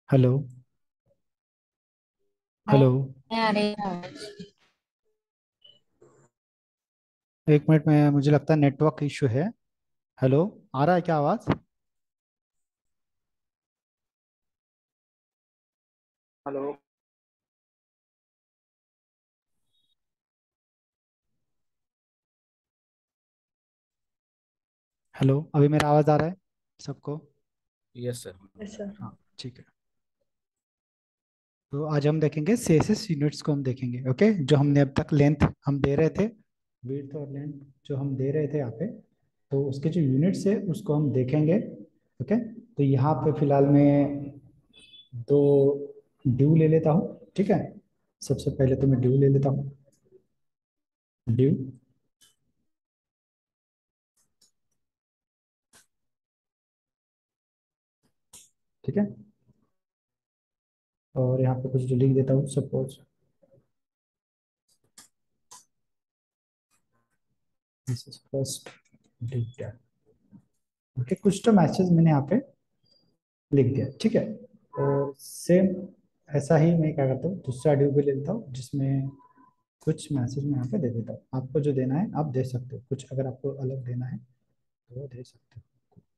Hello. मैं hello. आ रही हूँ। एक मिनट में, मुझे लगता है नेटवर्क इशू है। हेलो। आ रहा है क्या आवाज़? हेलो। हेलो, अभी मेरा आवाज़ आ रहा है सबको? Yes sir. Yes sir. हाँ, ठीक है। तो आज हम देखेंगे सीएसएस यूनिट्स को हम देखेंगे। ओके, जो हमने अब तक लेंथ हम दे रहे थे, विड्थ और लेंथ जो हम दे रहे थे यहाँ पे, तो उसके जो यूनिट्स है उसको हम देखेंगे। ओके, तो यहाँ पे फिलहाल मैं दो ड्यू ले लेता हूँ। ठीक है, सबसे पहले तो मैं ड्यू ले लेता हूँ। ड्यू। ठीक है, और यहाँ पे कुछ जो लिख देता हूँ, suppose this is first due. Okay, कुछ तो मैसेज मैंने यहाँ पे लिख दिया। ठीक है, और सेम ऐसा ही मैं क्या करता हूँ, दूसरा ड्यू भी ले लेता हूँ जिसमें कुछ मैसेज मैं यहाँ पे दे देता हूँ। आपको जो देना है आप दे सकते हो, कुछ अगर आपको अलग देना है तो वो दे सकते हो।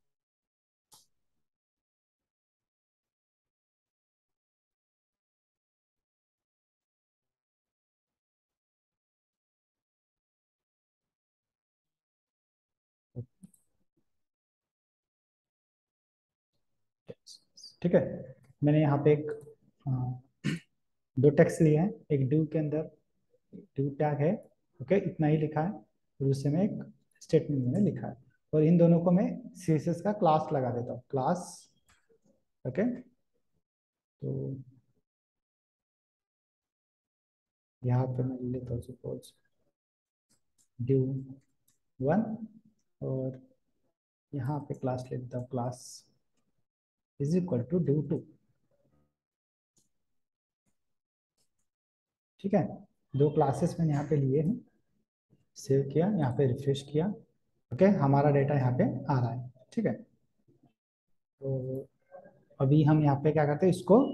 ठीक है, मैंने यहाँ पे एक दो टेक्स्ट लिए हैं। एक ड्यू के अंदर ड्यू टैग है। ओके, इतना ही लिखा है, और उससे में एक स्टेटमेंट मैंने लिखा है, और इन दोनों को मैं सीएसएस का क्लास लगा देता हूँ, क्लास। ओके, तो यहाँ पे मैं लेता हूँ सपोज ड्यू वन, और यहाँ पे क्लास ले लेता हूँ, class is equal to due to. ठीक है, दो क्लासेस मैंने यहाँ पे लिए हैं, सेव किया, यहाँ पे रिफ्रेश किया। ओके, हमारा डेटा यहाँ पे आ रहा है। ठीक है, तो अभी हम यहाँ पे क्या करते हैं, इसको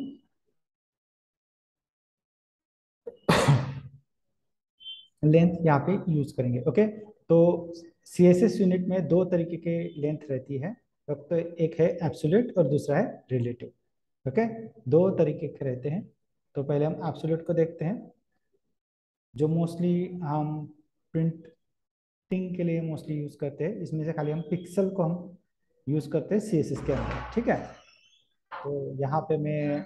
लेंथ यहाँ पे यूज करेंगे। ओके, तो सीएसएस यूनिट में दो तरीके के लेंथ रहती है। तो एक है एब्सोल्यूट और दूसरा है रिलेटिव। ओके, दो तरीके के रहते हैं। तो पहले हम एब्सोल्यूट को देखते हैं, जो मोस्टली हम प्रिंटिंग के लिए मोस्टली यूज करते हैं। इसमें से खाली हम पिक्सल को हम यूज करते हैं सीएसएस के अंदर। ठीक है, तो यहाँ पे मैं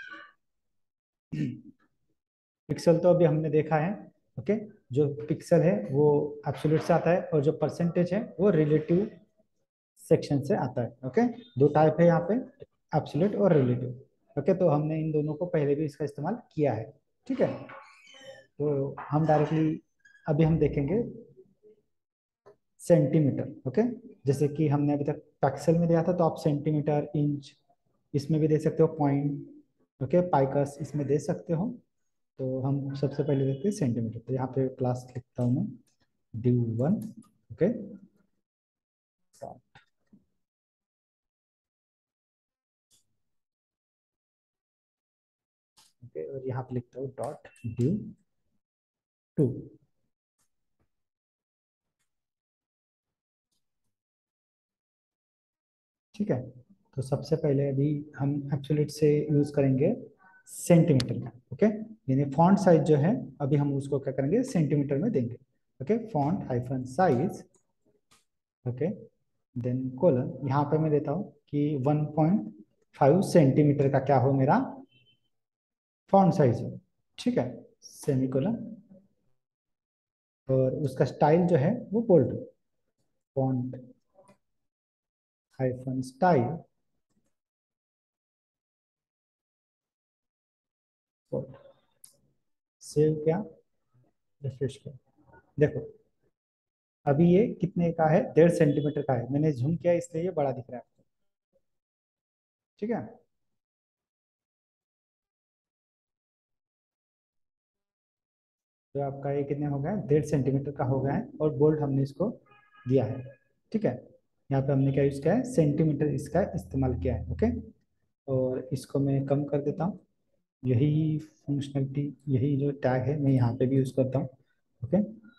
पिक्सल तो अभी हमने देखा है। ओके, जो पिक्सल है वो एब्सोल्यूट से आता है, और जो परसेंटेज है वो रिलेटिव सेक्शन से आता है। ओके, दो टाइप है यहाँ पे, एब्सोल्यूट और रिलेटिव। ओके, तो हमने इन दोनों को पहले भी इसका इस्तेमाल किया है। ठीक है, तो हम डायरेक्टली अभी हम देखेंगे सेंटीमीटर। ओके, जैसे कि हमने अभी तक पिक्सल में दिया था, तो आप सेंटीमीटर, इंच इसमें भी दे सकते हो, पॉइंट, ओके, पाइकस इसमें दे सकते हो। तो हम सबसे पहले देखते हैं सेंटीमीटर। तो यहाँ पे क्लास लिखता हूँ मैं, ड्यू वन। ओके, ओके, और यहाँ पे लिखता हूँ डॉट ड्यू टू। ठीक है, तो सबसे पहले अभी हम एब्सोल्यूट से यूज करेंगे सेंटीमीटर में। ओके, यानी फॉन्ट साइज जो है अभी हम उसको क्या करेंगे, सेंटीमीटर में देंगे। Okay, font hyphen size. Okay, then colon, यहाँ पे मैं देता हूँ कि 1.5 सेंटीमीटर का क्या हो मेरा फॉन्ट साइज हो। ठीक है, सेमीकोलन, और उसका स्टाइल जो है वो bold, font hyphen style bold. Save किया, रिफ्रेश किया, देखो अभी ये कितने का है, 1.5 सेंटीमीटर का है। मैंने जूम किया इसलिए ये बड़ा दिख रहा है आपको। ठीक है, तो आपका ये कितने हो गया, 1.5 सेंटीमीटर का हो गया है, और बोल्ट हमने इसको दिया है। ठीक है, यहाँ पे हमने क्या यूज किया है, सेंटीमीटर इसका इस्तेमाल किया है। ओके, और इसको मैं कम कर देता हूँ। यही फंक्शनलिटी, यही जो टैग है मैं यहाँ पे भी यूज़ करता हूँ। ओके,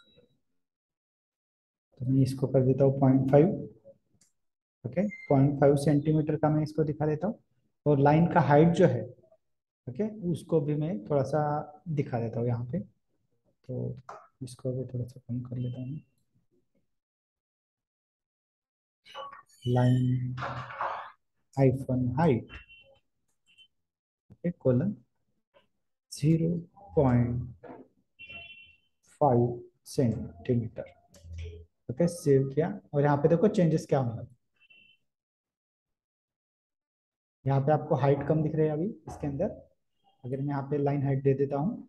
तो मैं इसको कर देता हूँ 0.5। ओके, 0.5 सेंटीमीटर का मैं इसको दिखा देता हूँ। और लाइन का हाइट जो है, ओके, उसको भी मैं थोड़ा सा दिखा देता हूँ यहाँ पे। तो इसको भी थोड़ा सा कम कर लेता हूँ। Line hyphen height, okay, colon 0.5 centimetre. Okay, save किया। और यहाँ पे देखो चेंजेस क्या होंगे। यहाँ पे आपको हाइट कम दिख रही है अभी इसके अंदर। अगर मैं यहाँ पे लाइन हाइट दे देता हूँ,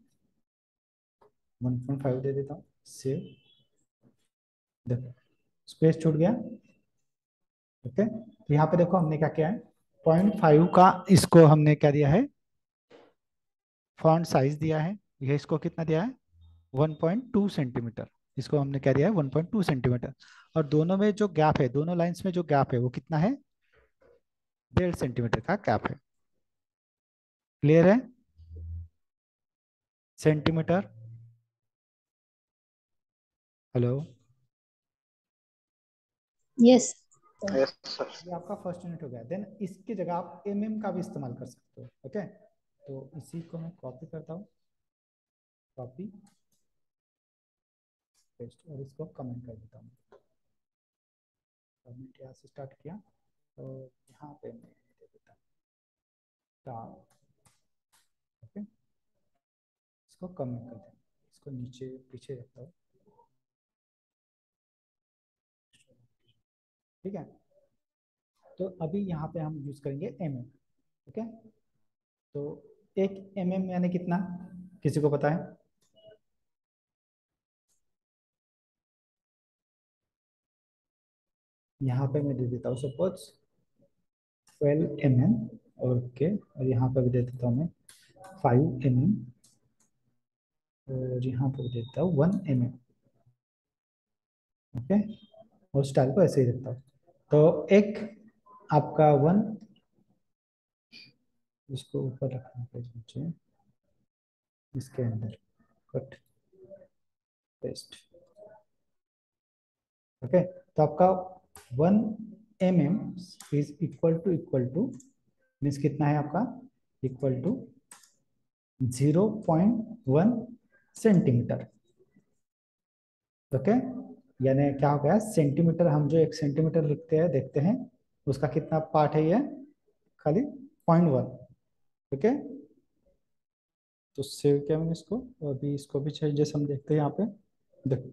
1.5 दे देता हूँ, सेव। देखो स्पेस छूट गया। ओके, तो यहाँ पे देखो हमने क्या किया है, 0.5 का इसको हमने क्या दिया है, फॉन्ट साइज दिया है। ये इसको कितना दिया है, 1.2 सेंटीमीटर। इसको हमने क्या दिया है, 1.2 सेंटीमीटर। और दोनों में जो गैप है, दोनों लाइंस में जो गैप है वो कितना है, 1.5 सेंटीमीटर का गैप है। क्लियर है? Centimetre. Hello. Yes. Yes sir. ये आपका फर्स्ट यूनिट हो गया। देन इसकी जगह आप का भी इस्तेमाल कर सकते हो। ओके, तो इसी को मैं कॉपी करता हूँ, कॉपी पेस्ट, और इसको कमेंट कर देता हूँ। कमेंट यहाँ से स्टार्ट किया, तो यहाँ पे मैं दे देता हूँ स्टार। ओके, इसको कमेंट कर दें, इसको नीचे पीछे रखता हूँ। ठीक है, तो अभी यहाँ पे हम यूज करेंगे ओके, तो 1 यानी कितना, किसी को पता है? यहाँ पे मैं दे देता हूँ सपोज 12 ओके, और यहाँ पे भी दे देता हूँ मैं 5 और यहाँ पे भी देता हूँ 1 ओके, और स्टाइल को ऐसे ही रखता हूँ। तो एक आपका 1, इसको ऊपर रखना है नीचे, इसके अंदर कट पेस्ट। ओके, तो आपका 1 इज इक्वल टू मीन्स कितना है आपका, इक्वल टू 0.1 सेंटीमीटर। ओके, यानी क्या हो गया, सेंटीमीटर, हम जो 1 सेंटीमीटर लिखते हैं देखते हैं, उसका कितना पार्ट है ये, खाली 0.1। ओके, तो सेव किया मैंने इसको, और अभी इसको भी चेंजेस हम देखते हैं यहाँ पे। देखो,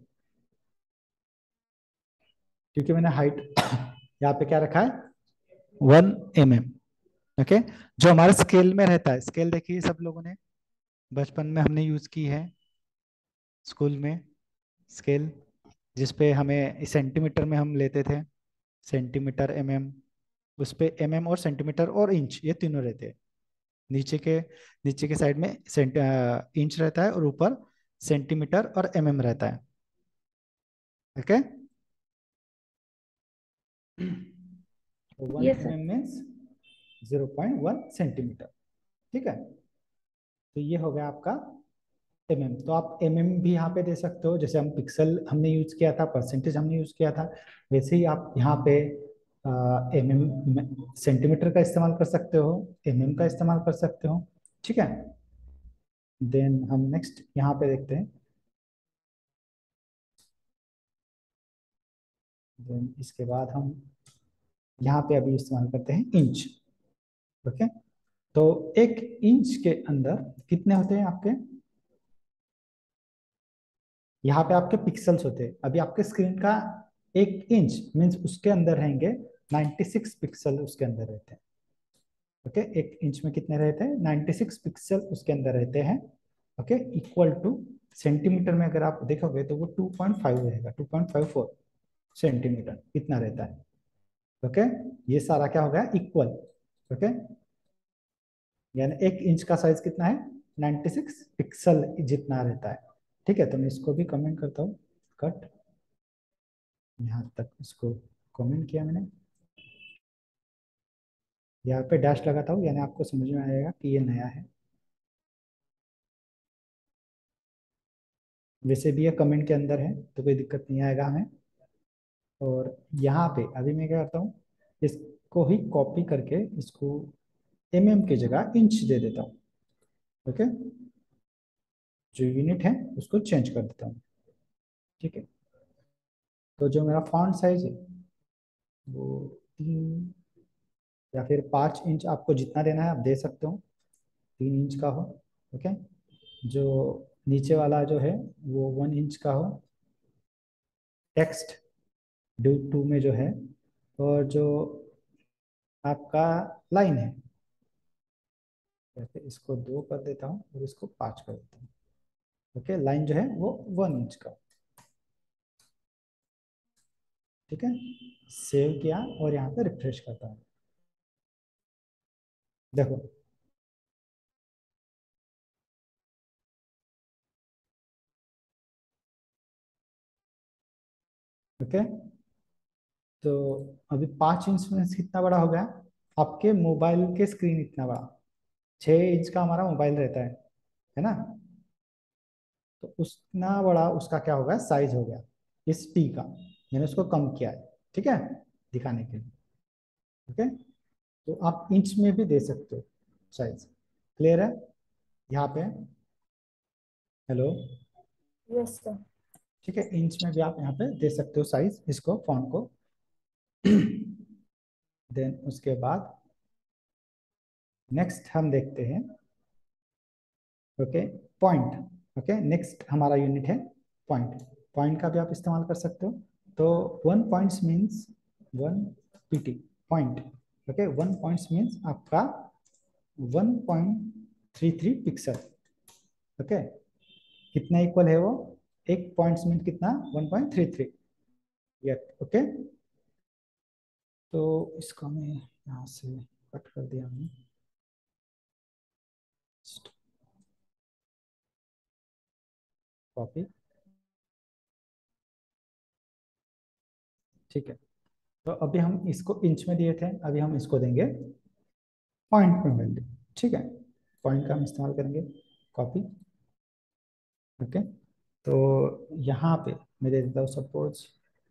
क्योंकि मैंने हाइट यहाँ पे क्या रखा है, 1 ओके, जो हमारे स्केल में रहता है। स्केल देखिए सब लोगों ने बचपन में हमने यूज की है स्कूल में, स्केल, जिसपे हमें सेंटीमीटर में हम लेते थे, सेंटीमीटर उस पे और सेंटीमीटर और इंच, ये तीनों रहते हैं। नीचे के साइड में इंच रहता है, और ऊपर सेंटीमीटर और रहता है। ओके, तो 1 यस सर। Means 0.1 centimetre. ठीक है, तो ये हो गया आपका तो आप भी यहाँ पे दे सकते हो, जैसे हम पिक्सल हमने यूज किया था, परसेंटेज हमने यूज किया था, वैसे ही आप यहाँ पे सेंटीमीटर का इस्तेमाल कर सकते हो, का इस्तेमाल कर सकते हो। ठीक है, देन हम नेक्स्ट यहाँ पे देखते हैं। देन इसके बाद हम यहाँ पे अभी इस्तेमाल करते हैं इंच। ओके, तो 1 इंच के अंदर कितने होते हैं आपके, यहाँ पे आपके पिक्सल्स होते हैं। अभी आपके स्क्रीन का 1 इंच मीन्स उसके अंदर रहेंगे 96 पिक्सल, उसके अंदर रहते हैं। ओके, 1 इंच में कितने रहते हैं, 96 पिक्सल उसके अंदर रहते हैं। ओके, इक्वल टू सेंटीमीटर में अगर आप देखोगे तो वो 2.5 रहेगा, 2.54 सेंटीमीटर इतना रहता है। ओके, ये सारा क्या हो गया, इक्वल। ओके, यानी 1 इंच का साइज कितना है, 96 पिक्सल जितना रहता है। ठीक है, तो मैं इसको भी कमेंट करता हूँ, कट, यहाँ तक इसको कमेंट किया मैंने। यहाँ पे डैश लगाता हूँ, यानी आपको समझ में आएगा कि ये नया है। वैसे भी ये कमेंट के अंदर है तो कोई दिक्कत नहीं आएगा हमें। और यहाँ पे अभी मैं क्या करता हूँ, इसको ही कॉपी करके इसको की जगह इंच दे देता हूँ। ओके, जो यूनिट है उसको चेंज कर देता हूँ। ठीक है, तो जो मेरा फॉन्ट साइज है वो 3 या फिर 5 इंच, आपको जितना देना है आप दे सकते हो, 3 इंच का हो। ओके, जो नीचे वाला जो है वो 1 इंच का हो, टेक्स्ट ड्यू टू में जो है। और जो आपका लाइन है, जैसे इसको 2 कर देता हूँ और इसको 5 कर देता हूँ। ओके, लाइन जो है वो 1 इंच का। ठीक है, सेव किया और यहाँ पे रिफ्रेश करता हूँ। देखो, ओके, तो अभी 5 इंच में से कितना बड़ा हो गया, आपके मोबाइल के स्क्रीन इतना बड़ा। 6 इंच का हमारा मोबाइल रहता है ना। तो उतना बड़ा उसका क्या होगा, साइज हो गया इस टी का। मैंने उसको कम किया है, ठीक है, दिखाने के लिए। ओके, तो आप इंच में भी दे सकते हो साइज। क्लियर है यहाँ पे? हेलो? Yes sir. ठीक है, इंच में भी आप यहाँ पे दे सकते हो साइज, इसको फॉन्ट को। देन उसके बाद नेक्स्ट हम देखते हैं। Okay, point. ओके, नेक्स्ट हमारा यूनिट है पॉइंट। पॉइंट का भी आप इस्तेमाल कर सकते हो। तो 1 points means 1 PT point. Okay, 1 points means आपका 1.33 पिक्सल। ओके, कितना इक्वल है वो, 1 पॉइंट्स मीन कितना, 1.33। ओके, तो इसको मैं यहाँ से कट कर दिया हमने। कॉपी। ठीक है, तो अभी हम इसको इंच में दिए थे, अभी हम इसको देंगे पॉइंट में वैल्यू। ठीक है, पॉइंट का हम इस्तेमाल करेंगे। कॉपी। ओके, तो यहाँ पे मैं दे देता हूँ सपोज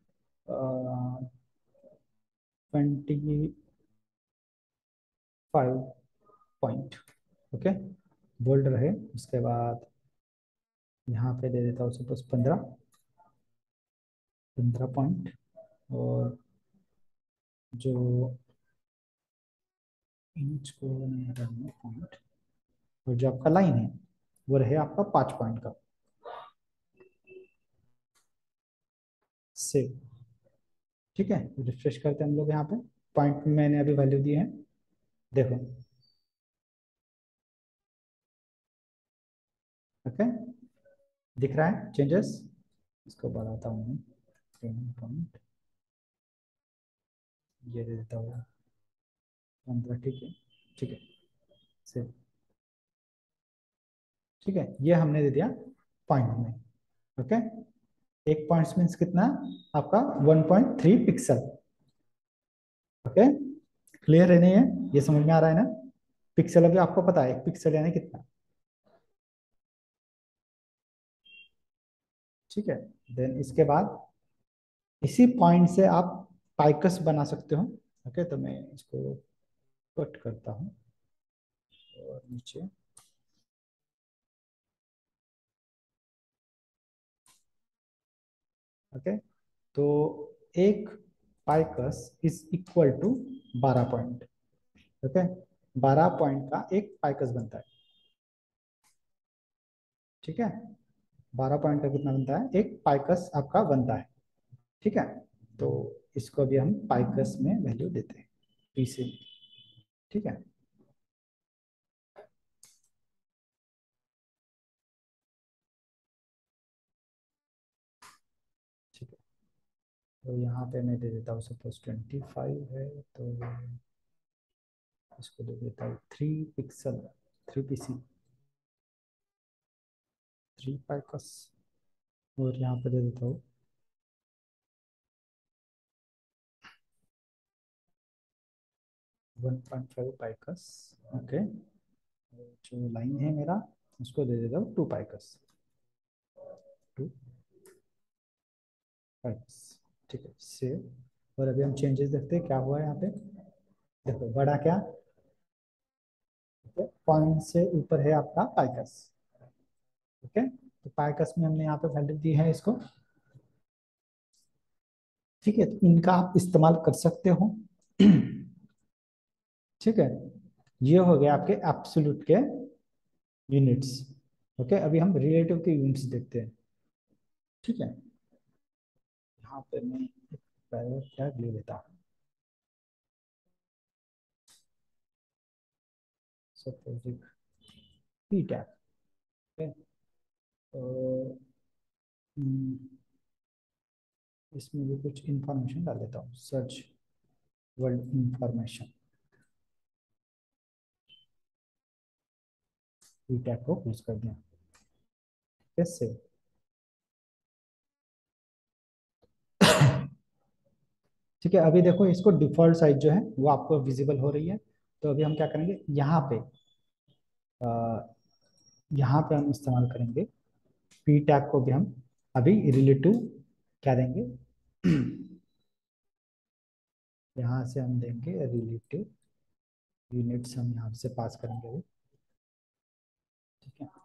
25 पॉइंट। ओके, बोल्ड रहे। उसके बाद यहाँ पे दे देता हूँ सपोज 15 पॉइंट। और जो इंच को नहीं हटाना पॉइंट, और जो आपका लाइन है वो रहे आपका 5 पॉइंट का। सेव। ठीक है, रिफ्रेश करते हैं हम लोग। यहाँ पे पॉइंट में मैंने अभी वैल्यू दी है, देखो। ओके, दिख रहा है चेंजेस? इसको बढ़ाता हूँ मैं, 10 पॉइंट, ये दे देता हूँ 15। ठीक है, ठीक है, सेव। ठीक है, ये हमने दे दिया पॉइंट में। ओके, 1 पॉइंट मीन्स कितना, आपका 1.3 पिक्सल। ओके, क्लियर है नहीं है, ये समझ में आ रहा है ना? पिक्सल अभी आपको पता है 1 पिक्सल यानी कितना। ठीक है, देन इसके बाद इसी पॉइंट से आप पाइकस बना सकते हो। ओके, तो मैं इसको कट करता हूँ और नीचे। ओके, तो एक picas is equal to 12 point. Okay, 12 point का एक पाइकस बनता है। ठीक है, 12 पॉइंट का कितना बनता है, एक पाइकस आपका बनता है। ठीक है, तो इसको भी हम पाइकस में वैल्यू देते हैं, पीसी। ठीक है, ठीक है, तो यहाँ पे मैं दे देता हूँ सपोज 25 है, तो इसको दे देता हूँ 3 पिक्सल, 3 पीसी, 3 पाइकस। और यहाँ पे दे देता हूँ 1.5 पाइकस। ओके, जो लाइन है मेरा उसको दे देता हूँ 2 पाइकस, 2 पाइकस। ठीक है, सेव। और अभी हम चेंजेस देखते हैं क्या हुआ है यहाँ पे। देखो बड़ा क्या, पॉइंट से ऊपर है आपका पाइकस। ओके, तो पाइकस में हमने यहाँ पे वैल्यू दी है इसको। ठीक है, तो इनका आप इस्तेमाल कर सकते हो। ठीक है, ये हो गया आपके एब्सोल्यूट के यूनिट्स। ओके, अभी हम रिलेटिव के यूनिट्स देखते हैं। ठीक है, यहाँ पे मैं एक पैराग्राफ टैग ले लेता हूँ। Suppose P tag. तो इसमें भी कुछ इंफॉर्मेशन डाल देता हूँ, search world information. P tag को यूज कर दिया। कैसे? ठीक है, अभी देखो इसको डिफॉल्ट साइज जो है वो आपको विजिबल हो रही है। तो अभी हम क्या करेंगे, अ, यहाँ पे हम इस्तेमाल करेंगे पी टैग को भी हम अभी रिलेटिव क्या देंगे। यहाँ से हम देंगे रिलेटिव यूनिट्स, हम यहाँ से पास करेंगे अभी। ठीक है,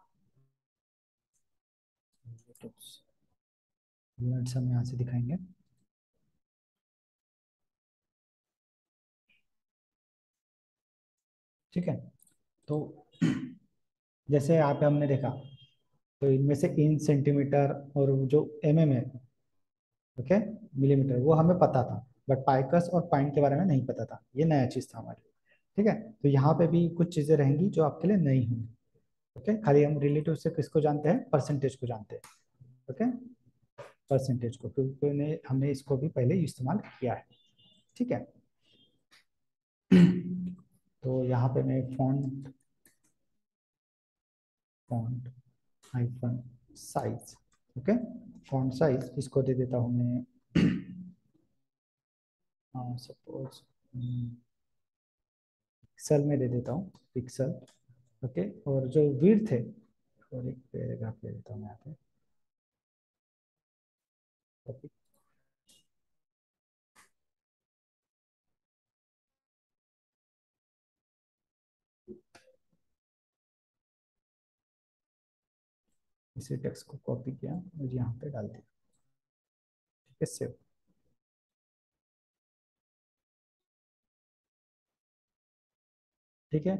यूनिट्स हम यहाँ से दिखाएंगे। ठीक है, तो जैसे यहाँ पे हमने देखा, तो इनमें से इन सेंटीमीटर और जो है, ओके, मिलीमीटर, वो हमें पता था। बट पाइकस और पॉइंट के बारे में नहीं पता था, ये नया चीज था हमारे लिए। ठीक है, तो यहाँ पे भी कुछ चीजें रहेंगी जो आपके लिए नई होंगी। ओके, खाली हम रिलेटिव से किसको जानते हैं, परसेंटेज को जानते हैं। ओके, परसेंटेज को, क्योंकि हमने इसको भी पहले इस्तेमाल किया है। ठीक है, तो यहाँ पे मैं font font hyphen size. Okay, font size इसको दे देता हूँ मैं, सपोज पिक्सल में दे देता हूँ, पिक्सल। ओके, और जो विड्थ है, और एक पैराग्राफ ले देता हूँ यहाँ पे। ओके, इसी टेक्स्ट को कॉपी किया और यहाँ पे डाल दिया। ठीक है, सेव। ठीक है,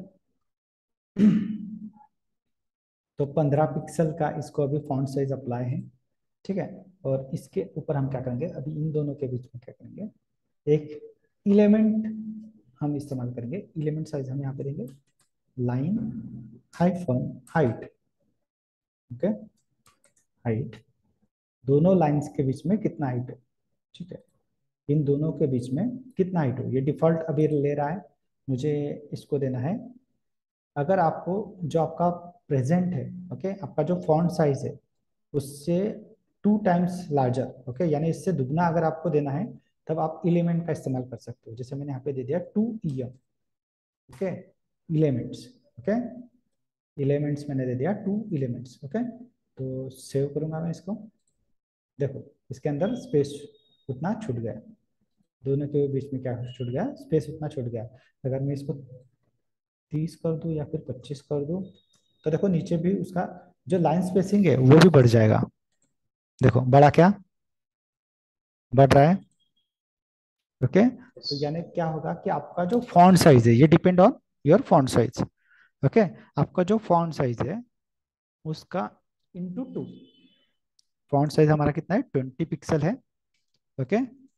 तो 15 पिक्सल का इसको अभी फॉन्ट साइज अप्लाई है। ठीक है, और इसके ऊपर हम क्या करेंगे, अभी इन दोनों के बीच में क्या करेंगे, एक एलिमेंट हम इस्तेमाल करेंगे। एलिमेंट साइज हम यहाँ पे देंगे line hyphen height. Okay, height, दोनों लाइंस के बीच में कितना हाइट है। ठीक है, इन दोनों के बीच में कितना हाइट हो, ये डिफॉल्ट अभी ले रहा है, मुझे इसको देना है। अगर आपको जो आपका प्रेजेंट है, ओके, आपका जो फॉन्ट साइज है उससे 2 टाइम्स लार्जर, ओके, यानी इससे दुगना अगर आपको देना है, तब आप एलिमेंट का इस्तेमाल कर सकते हो। जैसे मैंने यहाँ पे दे दिया 2em। Okay, elements. Okay, elements मैंने दे दिया 2 एलिमेंट्स। ओके, तो सेव करूंगा मैं इसको। देखो इसके अंदर स्पेस उतना छूट गया, दोनों के बीच में क्या छूट गया, स्पेस उतना छूट गया। अगर मैं इसको 30 कर दूं या फिर 25 कर दूं, तो देखो नीचे भी उसका जो लाइन स्पेसिंग है वो भी बढ़ जाएगा। देखो बड़ा क्या, बढ़ रहा है। ओके, तो यानी क्या होगा कि आपका जो फॉन्ट साइज है, ये depend on your font size. Okay, आपका जो फॉन्ट साइज है उसका इंटू 2। फॉन्ट साइज हमारा कितना है, 20 पिक्सल है। Okay,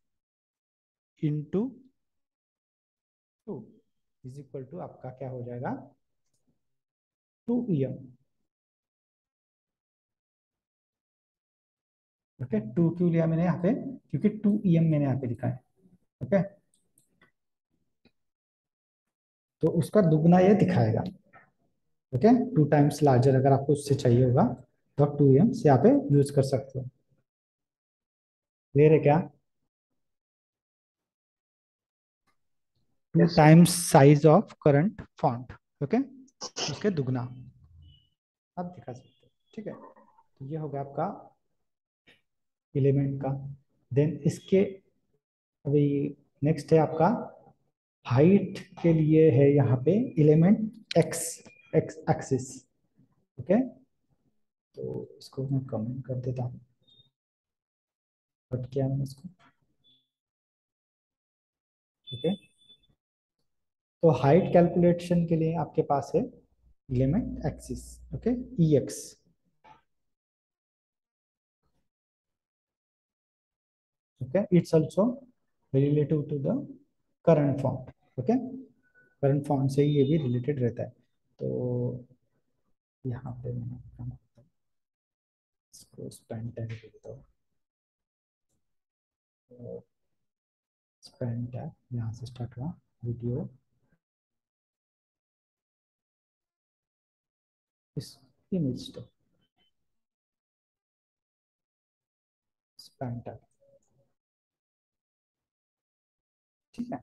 into 2 is equal to आपका क्या हो जाएगा, 2em। ओके, 2 क्यों लिया मैंने यहाँ पे, क्योंकि 2em मैंने यहाँ पे लिखा है। ओके, तो उसका दुगना ये दिखाएगा। ओके, 2 टाइम्स लार्जर अगर आपको उससे चाहिए होगा, तो आप 2em से यहाँ पे यूज कर सकते हो। क्लियर है क्या? 2 times size of current font, okay, उसके दुगना आप दिखा सकते हो, ठीक है। तो ये हो गया आपका एलिमेंट का। देन इसके अभी नेक्स्ट है आपका हाइट के लिए है यहाँ पे element X, X axis, okay. तो इसको मैं कमेंट कर देता हूँ, बट क्या है इसको, ओके। तो हाइट कैलकुलेशन के लिए आपके पास है element axis, okay, E X, okay, it's also relative to the current font, okay, current font से ही ये भी रिलेटेड रहता है। तो यहाँ पे मैं इसको स्पेन टैग दे देता हूँ, स्पेन टैग यहाँ से स्टार्ट हुआ, वीडियो इस इमेज तो स्पेन टैग, ठीक है।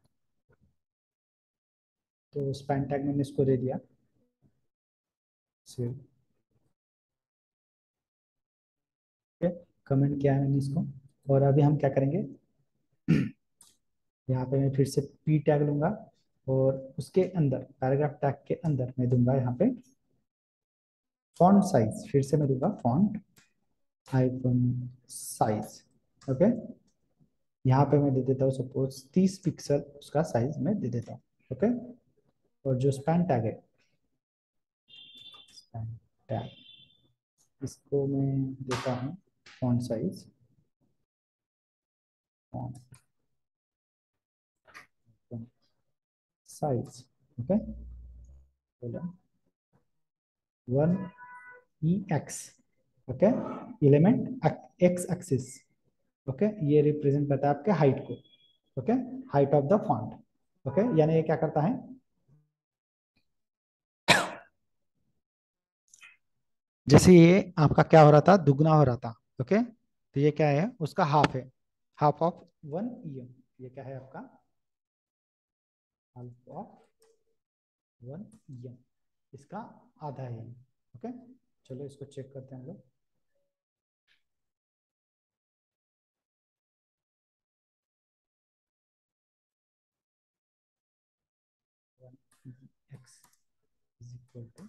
तो स्पेन टैग मैंने इसको दे दिया सेव, ठीक है, कमेंट किया है मैंने इसको। और अभी हम क्या करेंगे, यहाँ पे मैं फिर से पी टैग लूंगा और उसके अंदर पैराग्राफ टैग के अंदर मैं दूंगा यहाँ पे फॉन्ट साइज, फिर से मैं दूंगा फॉन्ट हाइफन साइज, ओके। यहाँ पे मैं दे देता हूँ सपोज 30 पिक्सल, उसका साइज मैं दे देता हूँ, ओके। और जो स्पैन टैग है, स्पैन टैग, इसको मैं देता हूँ font size, font size, okay, 1 EX, okay, element X axis, okay. ये रिप्रेजेंट करता है आपके हाइट को, okay, height of the font, okay. यानी ये क्या करता है, जैसे ये आपका क्या हो रहा था, दुगना हो रहा था, ओके। तो ये क्या है, उसका हाफ है, हाफ ऑफ 1 EM, ये क्या है आपका हाफ ऑफ 1 EM, इसका आधा है, ओके। चलो इसको चेक करते हैं हम लोग, X is equal to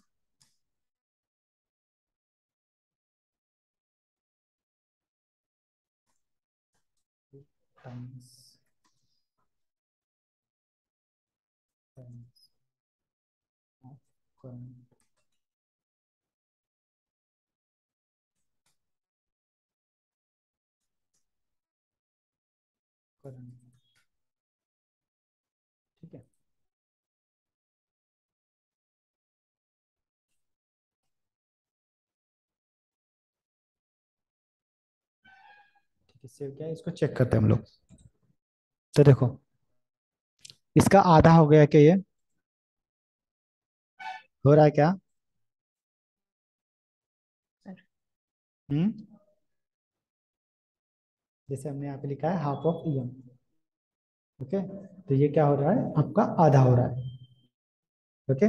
times times of current, current, ठीक है। ठीक है, सेव क्या है, इसको चेक करते हैं हम लोग। तो देखो इसका आधा हो गया क्या, ये हो रहा है क्या, हम्म, जैसे हमने यहाँ पे लिखा है हाफ ऑफ EM, ओके। तो ये क्या हो रहा है, आपका आधा हो रहा है, ओके,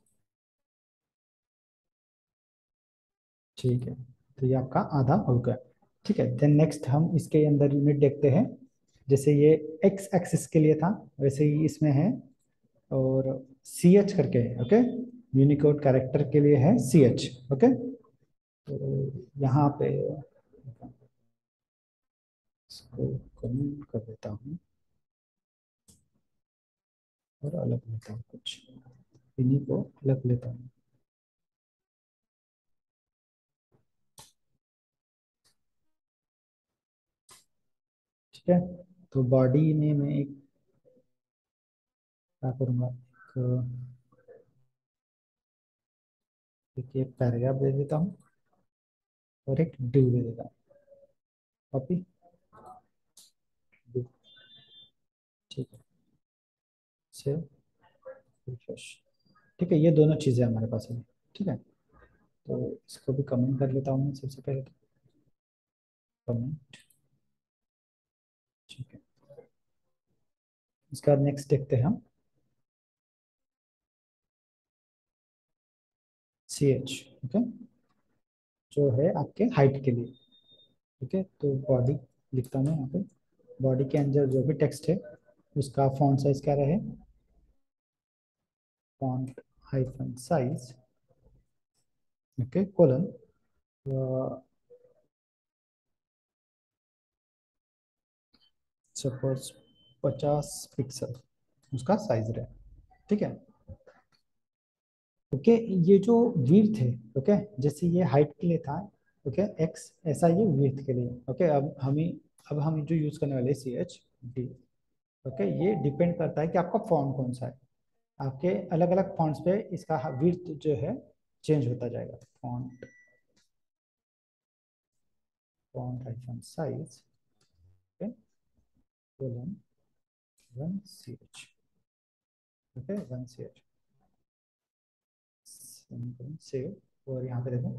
ठीक है। तो ये आपका आधा हो गया, ठीक है। देन नेक्स्ट हम इसके अंदर यूनिट देखते हैं, जैसे ये एक्स एक्सिस के लिए था वैसे ही इसमें है, और CH करके है, ओके, यूनिकोड कैरेक्टर के लिए है CH, ओके। तो यहाँ पे इसको कमेंट कर देता हूँ और अलग लेता हूँ, कुछ इन्हीं को अलग लेता हूँ, ठीक है। तो बॉडी में मैं एक क्या करूँगा, एक पैराग्राफ दे देता हूँ और एक डिव दे देता हूँ, कॉपी, ठीक है, सेव, रिफ्रेश, ठीक है। ये दोनों चीज़ें हमारे पास है, ठीक है। तो इसको भी कमेंट कर लेता हूँ मैं सबसे पहले, तो कमेंट, ठीक है। इसका नेक्स्ट देखते हैं हम, CH, ओके, जो है आपके हाइट के लिए। ठीक है, तो बॉडी लिखता हूँ मैं यहाँ पे। बॉडी के अंदर जो भी टेक्स्ट है उसका फॉन्ट साइज क्या रहे, font hyphen size, okay, colon, suppose 50 pixel उसका साइज रहे। ठीक है, ओके, ये जो विड्थ है, ओके, जैसे ये हाइट के लिए था, ओके, एक्स, ऐसा ये विड्थ के लिए। ओके, अब हम जो यूज करने वाले CH D, ओके, ये डिपेंड करता है कि आपका फॉन्ट कौन सा है। आपके अलग अलग फॉन्ट्स पे इसका विड्थ जो है चेंज होता जाएगा। Font font hyphen size, okay, colon 1 CH, okay, 1 CH, save, और यहाँ पे देखो,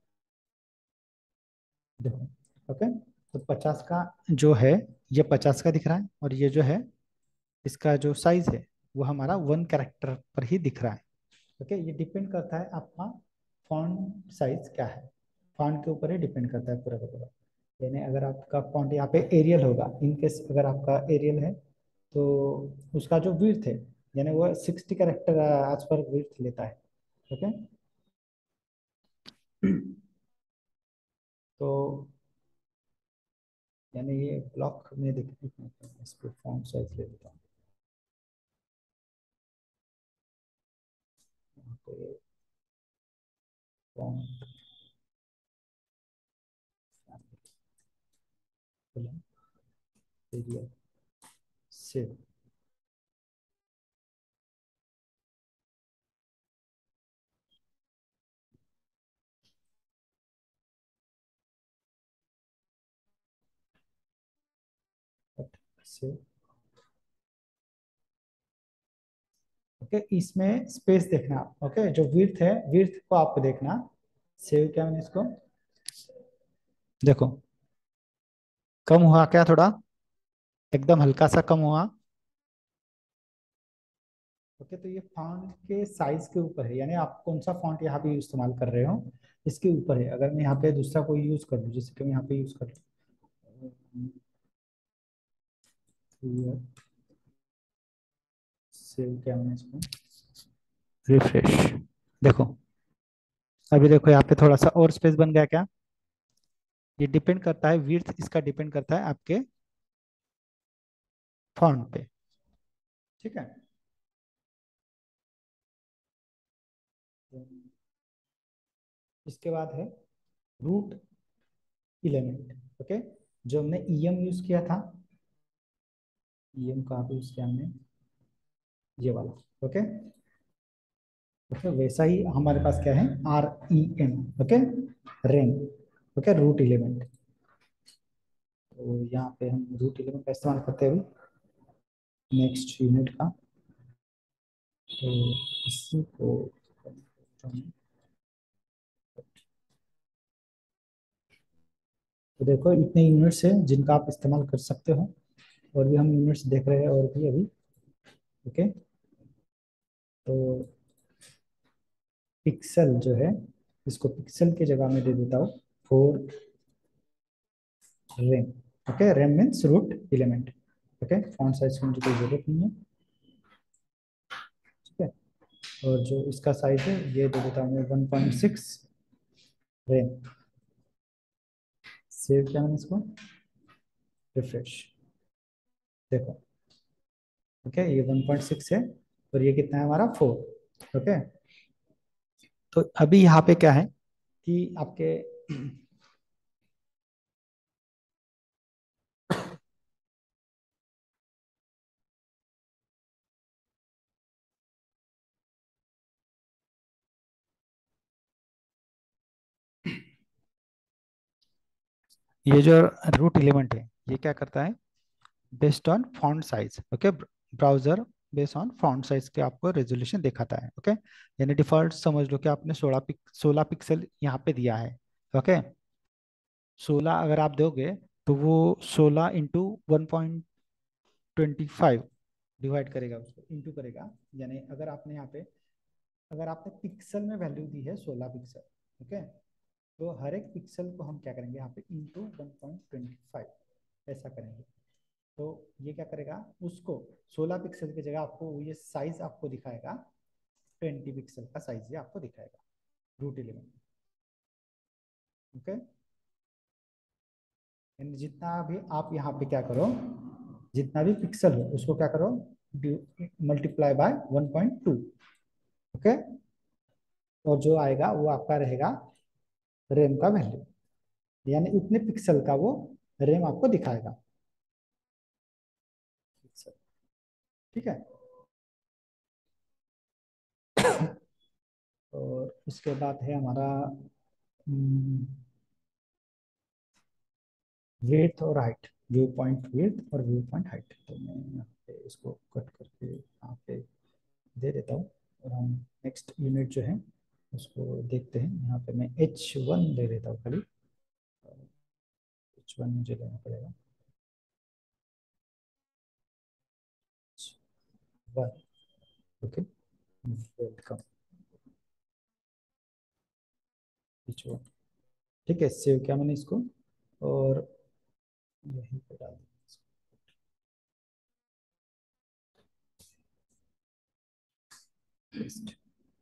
देखो, ओके, तो 50 का जो है, ये 50 का दिख रहा है, और ये जो है इसका जो साइज है वो हमारा 1 कैरेक्टर पर ही दिख रहा है। ओके, ये डिपेंड करता है आपका फॉन्ट साइज क्या है, फॉन्ट के ऊपर ही डिपेंड करता है पूरा का पूरा। यानी अगर आपका फॉन्ट यहाँ पे एरियल होगा, इन केस अगर आपका एरियल है तो उसका जो विड्थ है, यानी वो 60 कैरेक्टर आज पर विड्थ लेता है। ओके, तो यानी ये ब्लॉक में देखिए, इस पर फॉन्ट साइज ले लेता हूँ, यहाँ पे font Arial save, save, okay, इसमें स्पेस देखना। ओके, जो विड्थ है, विड्थ को आपको देखना। सेव क्या, मैंने इसको देखो, कम हुआ क्या थोड़ा, एकदम हल्का सा कम हुआ। ओके, तो ये फॉन्ट के साइज के ऊपर है, यानी आप कौन सा फॉन्ट यहाँ पे इस्तेमाल कर रहे हो इसके ऊपर है। अगर मैं यहाँ पे दूसरा कोई यूज कर लूँ, जैसे कि मैं यहाँ पे यूज कर लूँ, सेव क्या, मैंने इसको रिफ्रेश, देखो, अभी देखो यहाँ पे थोड़ा सा और स्पेस बन गया क्या। ये डिपेंड करता है, विड्थ इसका डिपेंड करता है आपके फॉन्ट पे। ठीक है, इसके बाद है रूट इलेमेंट। ओके, जो हमने EM यूज किया था, EM कहाँ पे यूज किया हमने, ये वाला। ओके, ओके, वैसा ही हमारे पास क्या है, REM, okay, rem, okay, root element. तो यहाँ पे हम रूट एलिमेंट का इस्तेमाल करते हैं नेक्स्ट यूनिट का। तो इसी को, तो देखो, इतने यूनिट्स हैं जिनका आप इस्तेमाल कर सकते हो, और भी हम यूनिट्स देख रहे हैं और भी अभी। ओके, तो पिक्सल जो है, इसको पिक्सल की जगह में दे देता हूँ 4 rem. Okay, rem means root element. Okay, font size की मुझे कोई जरूरत नहीं है। ठीक है, और जो इसका साइज है ये दे देता हूँ मैं 1.6 रेम। सेव किया मैंने इसको, रिफ्रेश, देखो, ओके, ये 1.6 है, और ये कितना है हमारा 4। ओके, तो अभी यहाँ पे क्या है कि आपके ये जो रूट एलिमेंट है ये क्या करता है, based on font size. Okay, browser based on font size के आपको रेजोल्यूशन दिखाता है। ओके, यानी डिफॉल्ट समझ लो कि आपने 16 पिक्सल यहाँ पे दिया है। ओके, 16 अगर आप दोगे तो वो 16 × 1.25 डिवाइड करेगा, उसको इंटू करेगा। यानी अगर आपने यहाँ पे अगर आपने पिक्सल में वैल्यू दी है 16 पिक्सल, ओके, तो हर एक पिक्सल को हम क्या करेंगे यहाँ पे इंटू 1.25 ऐसा करेंगे। तो ये क्या करेगा, उसको 16 पिक्सल की जगह आपको ये साइज आपको दिखाएगा, 20 पिक्सल का साइज ये आपको दिखाएगा √11, ओके। जितना भी आप यहाँ पे क्या करो, जितना भी पिक्सल हो उसको क्या करो, मल्टीप्लाई बाय 1.2, ओके। और जो आएगा वो आपका रहेगा रैम का वैल्यू, यानी उतने पिक्सल का वो रैम आपको दिखाएगा, ठीक है। और उसके बाद है हमारा विड्थ और हाइट, व्यू पॉइंट विड्थ और व्यू पॉइंट हाइट। तो मैं यहाँ पे इसको कट करके यहाँ पे दे देता हूँ, और हम नेक्स्ट यूनिट जो है उसको देखते हैं। यहाँ पे मैं H1 ले लेता हूँ खाली, H1 मुझे लेना पड़ेगा, H1, ओके, वेलकम H1, ठीक है। सेव किया मैंने इसको, और यहीं पे डाल दिया इसको।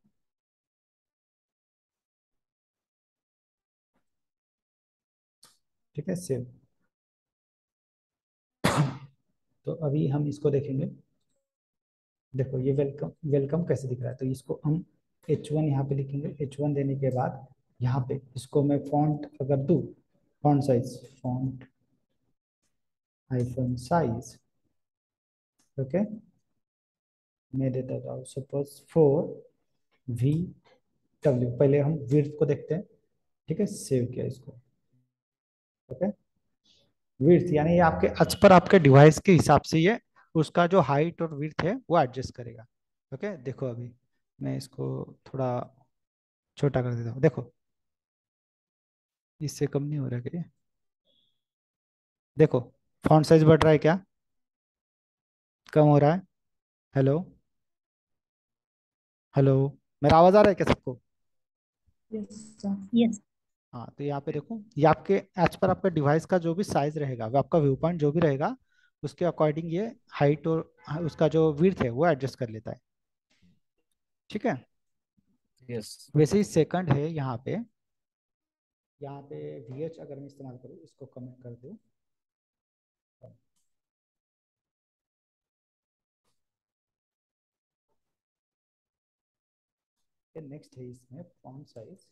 ठीक है, सेव। तो अभी हम इसको देखेंगे। देखो ये वेलकम वेलकम कैसे दिख रहा है, तो इसको हम H1 यहाँ पे लिखेंगे। H1 देने के बाद यहाँ पे इसको मैं फॉन्ट अगर दूँ, font size, font hyphen size, okay, मैं देता हूँ सपोज 4VW। पहले हम विड्थ को देखते हैं, ठीक है, सेव किया इसको, ओके। विड्थ यानी ये आपके एज पर आपके डिवाइस के हिसाब से ये उसका जो हाइट और विड्थ है वो एडजस्ट करेगा, ओके। देखो अभी मैं इसको थोड़ा छोटा कर देता हूँ, देखो इससे कम नहीं हो रहा क्या, देखो फॉन्ट साइज बढ़ रहा है क्या, कम हो रहा है, हेलो हेलो, मेरा आवाज आ रहा है क्या सबको? Yes, sir. Yes. हाँ, तो यहाँ पे देखो ये आपके एज पर आपका डिवाइस का जो भी साइज रहेगा, वो आपका व्यू पॉइंट जो भी रहेगा उसके अकॉर्डिंग ये हाइट और उसका जो विड्थ है वो एडजस्ट कर लेता है, ठीक है। यस। वैसे ही सेकंड है यहाँ पे, यहाँ पे VH अगर मैं इस्तेमाल करूँ, इसको कमेंट कर दूँ, नेक्स्ट है इसमें फॉन्ट साइज,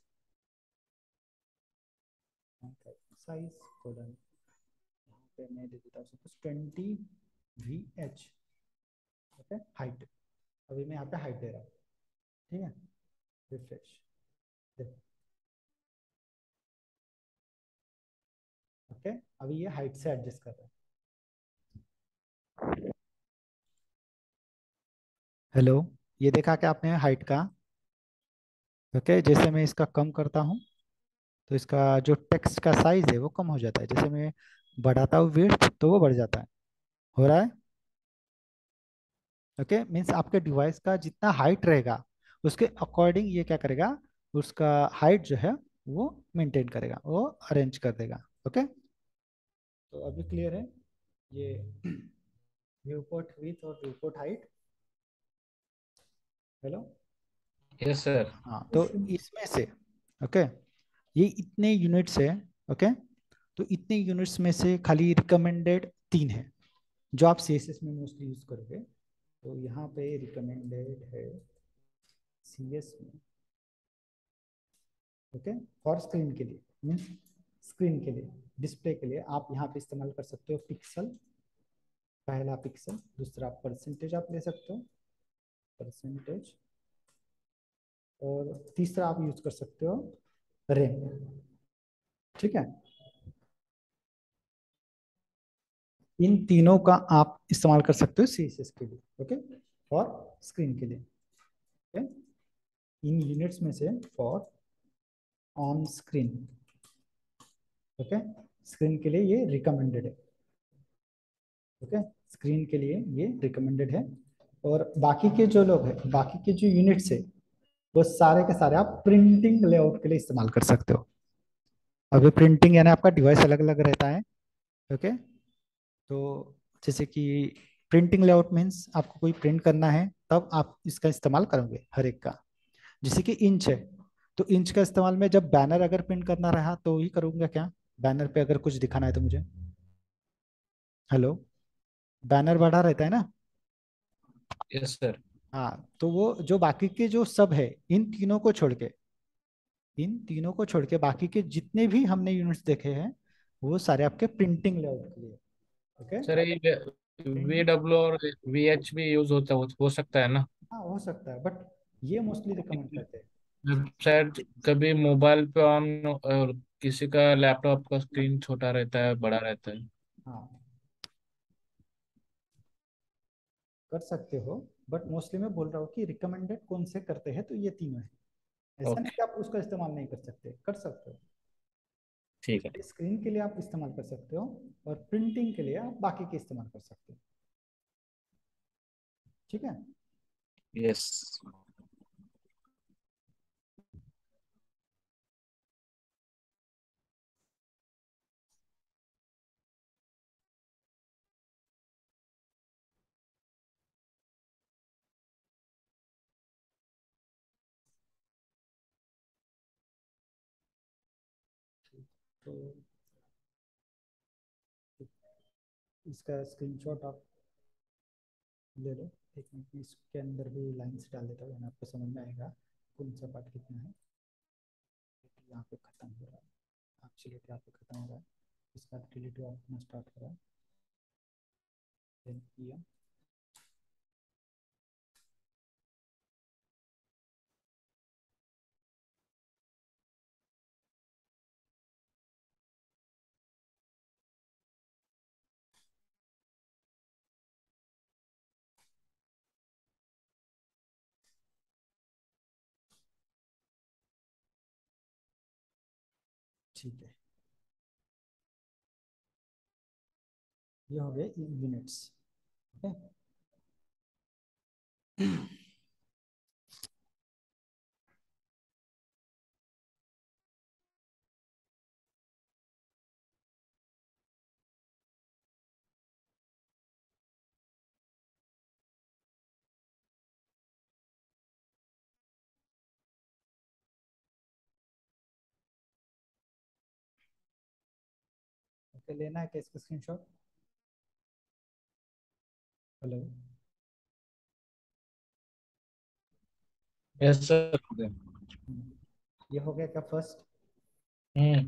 साइज कोलन, यहाँ पे मैं दे देता हूँ सपोज 20VH, ओके। हाइट, अभी मैं यहाँ पे हाइट दे रहा हूँ, ठीक है, रिफ्रेश, देखो, ओके। अभी ये हाइट से एडजस्ट कर रहा है, हेलो, ये देखा क्या आपने हाइट का, ओके। जैसे मैं इसका कम करता हूँ तो इसका जो टेक्स्ट का साइज है वो कम हो जाता है, जैसे मैं बढ़ाता हूँ विड्थ तो वो बढ़ जाता है, हो रहा है, ओके। मीन्स आपके डिवाइस का जितना हाइट रहेगा उसके अकॉर्डिंग ये क्या करेगा, उसका हाइट जो है वो मेंटेन करेगा, वो अरेंज कर देगा, ओके। तो अभी क्लियर है ये व्यू पोर्ट विड्थ और viewport height, hello. Yes sir. हाँ, तो Yes, sir. इसमें से, ओके, ये इतने यूनिट्स है, ओके। तो इतने यूनिट्स में से खाली रिकमेंडेड 3 है जो आप CSS में मोस्टली यूज करोगे। तो यहाँ पे रिकमेंडेड है CS में, ओके, फॉर स्क्रीन के लिए, मीन्स स्क्रीन के लिए, डिस्प्ले के लिए आप यहाँ पे इस्तेमाल कर सकते हो पिक्सल, पहला पिक्सल, दूसरा परसेंटेज आप ले सकते हो, परसेंटेज, और तीसरा आप यूज कर सकते हो रैम, ठीक है। इन तीनों का आप इस्तेमाल कर सकते हो CSS के लिए, ओके, फॉर स्क्रीन के लिए, ओके। इन यूनिट्स में से for on screen, okay, screen के लिए ये रिकमेंडेड है, ओके, स्क्रीन के लिए ये रिकमेंडेड है। और बाकी के जो लोग हैं, बाकी के जो यूनिट्स है वो सारे के सारे आप प्रिंटिंग लेआउट के लिए इस्तेमाल कर सकते हो। अभी प्रिंटिंग यानी आपका डिवाइस अलग अलग रहता है। ओके, तो जैसे कि प्रिंटिंग लेआउट मीन्स आपको कोई प्रिंट करना है तब आप इसका इस्तेमाल करोगे हर एक का। जैसे कि इंच है, तो इंच का इस्तेमाल में जब बैनर अगर प्रिंट करना रहा तो ही करूंगा क्या, बैनर पे अगर कुछ दिखाना है तो मुझे। हेलो, बैनर बड़ा रहता है ना। Yes sir. हाँ, तो वो जो बाकी के जो सब है, इन तीनों को छोड़ के, इन तीनों को छोड़ के बाकी के जितने भी हमने यूनिट्स देखे हैं वो सारे आपके प्रिंटिंग लेआउट के लिए। ओके। सर ये वी डब्ल्यू और वी एच भी यूज होता हो सकता है ना। हाँ हो सकता है, बट ये मोस्टली रिकमेंड करते हैं। शायद कभी मोबाइल पे ऑन और किसी का लैपटॉप का स्क्रीन छोटा रहता है बड़ा रहता है। हाँ कर सकते हो, बट मोस्टली मैं बोल रहा हूँ कि रिकमेंडेड कौन से करते हैं, तो ये तीनों है। ऐसा नहीं ओके। कि आप उसका इस्तेमाल नहीं कर सकते, कर सकते हो। ठीक है। स्क्रीन के लिए आप इस्तेमाल कर सकते हो, और प्रिंटिंग के लिए आप बाकी के इस्तेमाल कर सकते हो। ठीक है। यस। तो इसका स्क्रीनशॉट आप ले लो। एक मिनट में इसके अंदर भी लाइंस डाल देता हूँ, आपको समझ में आएगा कौन सा पार्ट कितना है। यहाँ पे खत्म हो रहा है, एक्चुअली यहाँ पे खत्म हो रहा है, इसका रिलेटिव अपना स्टार्ट हो रहा है। then किया। ठीक है, ये हो गए यूनिट्स। ओके। ओके, लेना है क्या इसका स्क्रीनशॉट। हेलो। Yes sir. ये हो गया क्या फर्स्ट। हम्म।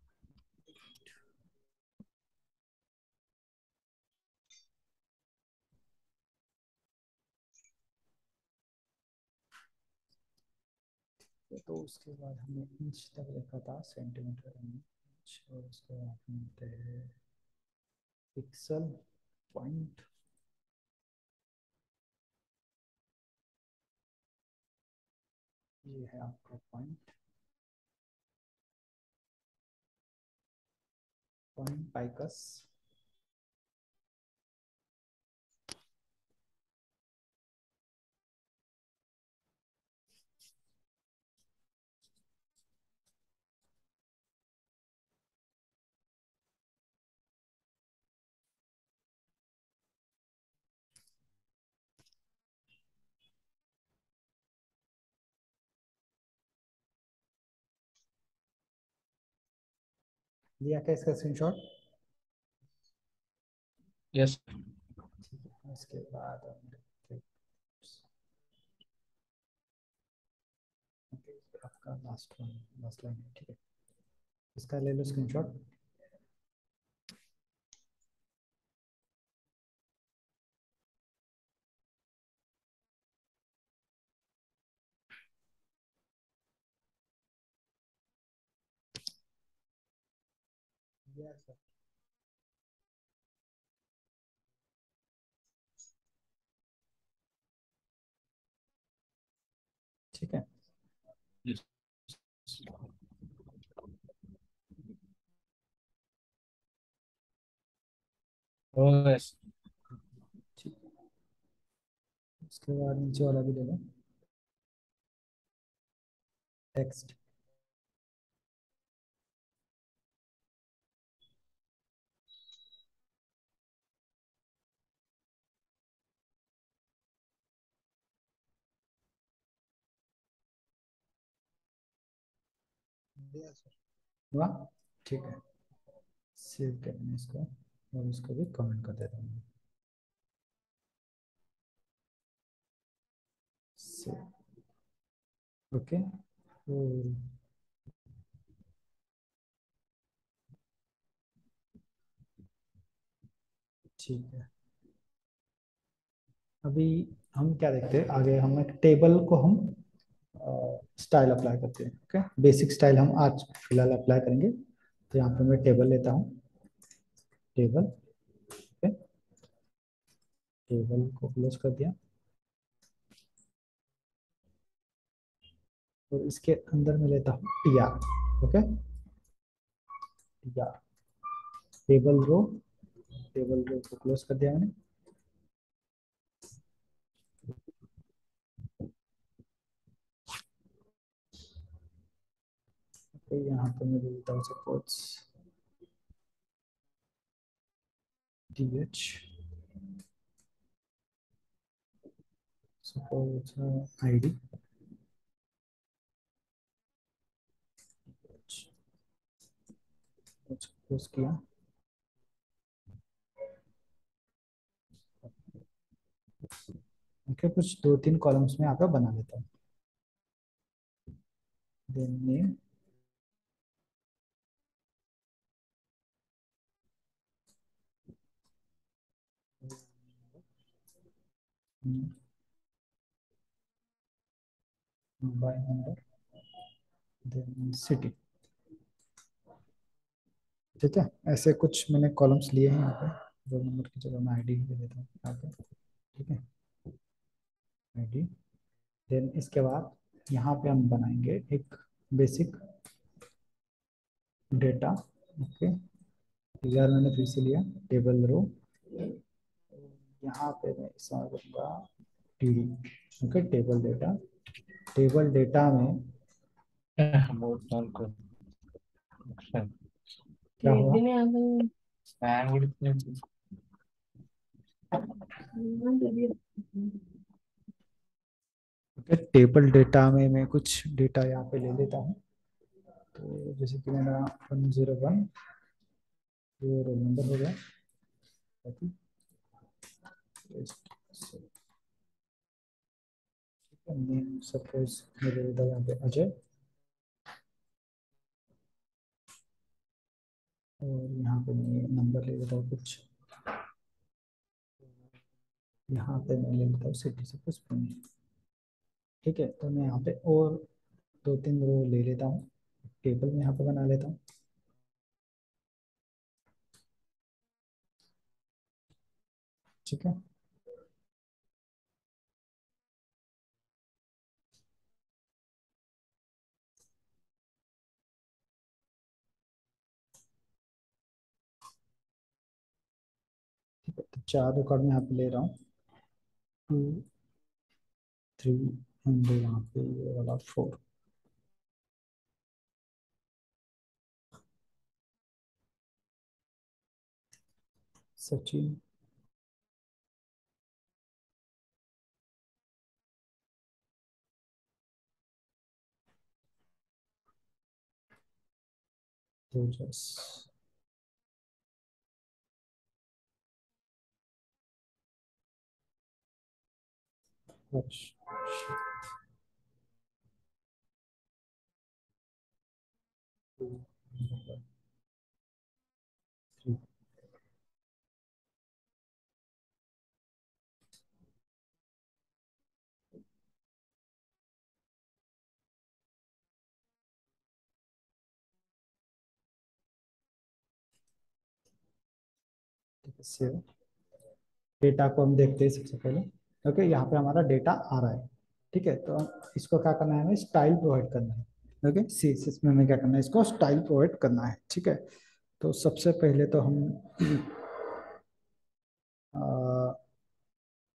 तो उसके बाद हमने इंच तक लिखा था, सेंटीमीटर इंच, और उसके बाद हम होते हैं पिक्सल, पॉइंट। ये है आपका पॉइंट, पॉइंट पाइकस। लिया क्या इसका स्क्रीनशॉट। यस। ठीक है, इसके बाद आपका लास्ट वन, लास्ट लाइन है। ठीक है, इसका ले लो स्क्रीनशॉट। ठीक है। यस। ठीक है, उसके बाद नीचे वाला भी ले लो। टेक्स्ट। हुआ? ठीक है, सेव करेंगे इसको और इसको भी कमेंट कर देता हूँ। ओके, तो ठीक है, अभी हम क्या देखते हैं आगे, हम एक टेबल को हम स्टाइल अप्लाई करते हैं। ओके, बेसिक स्टाइल हम आज फिलहाल अप्लाई करेंगे। तो यहाँ पे मैं टेबल लेता हूँ, टेबल। ओके, टेबल को क्लोज कर दिया और इसके अंदर में लेता हूँ TR. Okay, TR, table row को क्लोज कर दिया मैंने। तो यहाँ पे मैं देता हूँ suppose TH, suppose ID, suppose किया। ओके, कुछ 2-3 कॉलम्स में यहाँ पे बना लेता हूँ। Then name, mobile number, then city. ठीक है, ऐसे कुछ मैंने कॉलम्स लिए हैं यहाँ पे। रोल नंबर की जगह मैं आईडी दे देता हूँ यहाँ पे। ठीक है, आईडी। देन इसके बाद यहाँ पे हम बनाएंगे एक बेसिक डेटा। ओके, यार मैंने फिर से लिया टेबल रो, यहाँ पे मैं इस्तेमाल करूँगा TD. Okay, table data, table data में बहुत कॉल कर। अच्छा, क्या हुआ? फैन उड़ते। ओके, टेबल डेटा में मैं कुछ डेटा यहाँ पे ले लेता हूँ। तो जैसे कि मेरा 101, ये रोल नंबर हो गया। सपोज मेरे इधर यहाँ पे अजय, और यहाँ पे मैं नंबर ले लेता हूँ कुछ, यहाँ पे मैं ले लेता हूँ सिटी, सपोज पुणे। ठीक है, तो मैं यहाँ पे और 2-3 रो ले लेता हूँ, टेबल में यहाँ पे बना लेता हूँ। ठीक है, ठीक है, तो 4 रिकॉर्ड में यहाँ पे ले रहा हूँ, 2, 3, एंड यहाँ पे ये वाला 4। सचिन, तेजस, हर्ष, ठीक है, सेव। डेटा को हम देखते हैं सबसे पहले। ओके, यहाँ पे हमारा डेटा आ रहा है। ठीक है, तो इसको क्या करना है, हमें स्टाइल प्रोवाइड करना है। ओके, सीएसएस में हमें क्या करना है, इसको स्टाइल प्रोवाइड करना है। ठीक है, तो सबसे पहले तो हम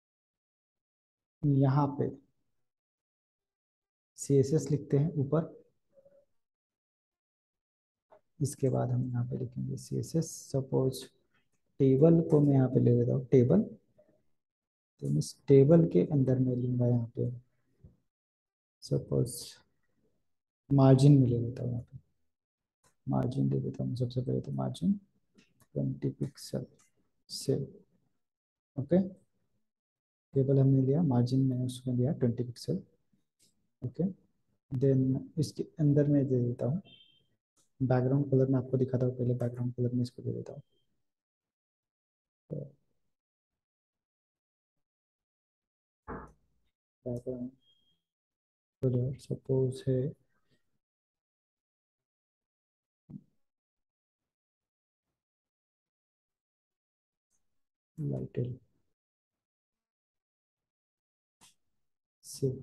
यहाँ पे सीएसएस लिखते हैं ऊपर। इसके बाद हम यहाँ पे लिखेंगे C S S. Suppose table को मैं यहाँ पे ले लेता हूँ टेबल, तो मैं इस टेबल के अंदर में लूंगा यहाँ पे सपोज मार्जिन में ले लेता हूँ यहाँ पे। मार्जिन दे देता हूँ सबसे पहले, तो मार्जिन 20 पिक्सल से। ओके, टेबल हमने लिया, मार्जिन मैंने उसमें लिया 20 पिक्सल। ओके, देन इसके अंदर में दे देता हूँ बैकग्राउंड कलर। मैं आपको दिखाता हूँ पहले बैकग्राउंड कलर में इसको दे देता हूँ। बैकग्राउंड कलर सपोज है लाइट से